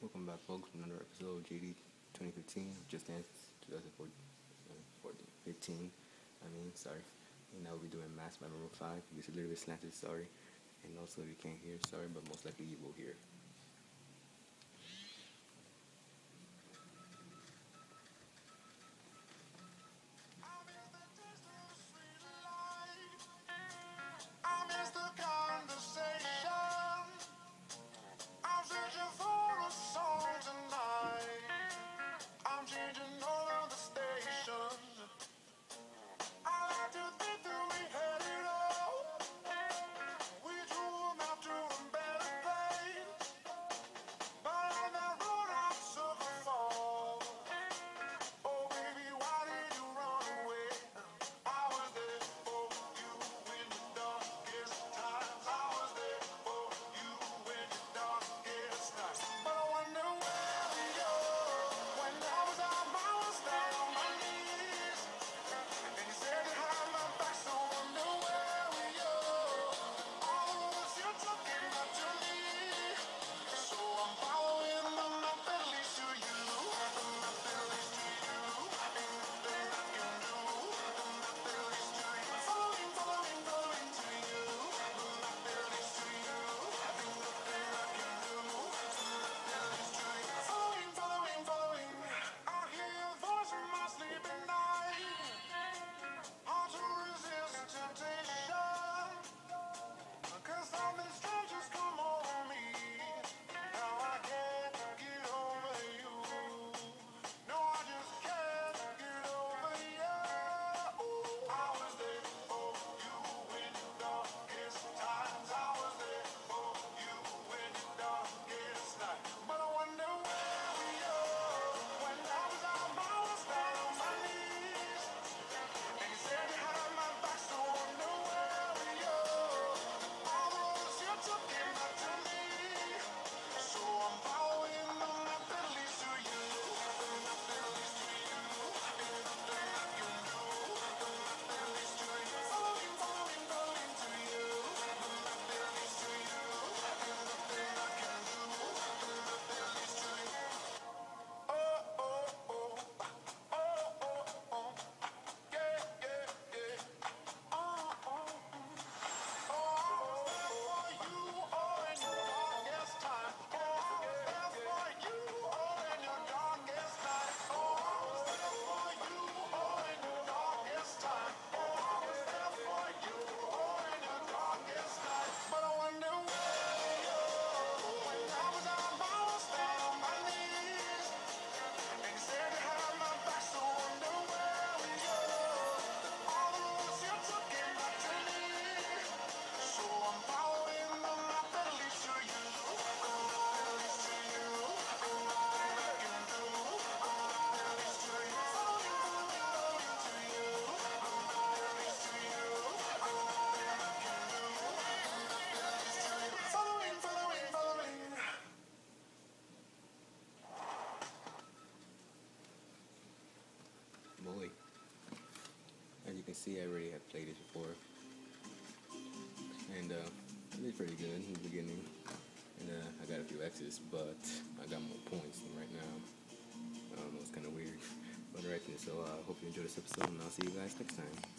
Welcome back, folks, to another episode of JD 2015, Just Dance 2015. Sorry. And now we'll be doing Mass by Maroon 5. It's a little bit slanted, sorry. And also, if you can't hear, sorry, but most likely you will hear. Boy, as you can see, I already have played it before, and it was pretty good in the beginning, and I got a few X's, but I got more points than right now. I don't know, it's kind of weird, but alright then, so I hope you enjoyed this episode, and I'll see you guys next time.